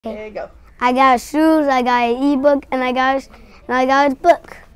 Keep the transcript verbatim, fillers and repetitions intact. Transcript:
There you go. I got shoes, I got an ebook, and I got and I got a book.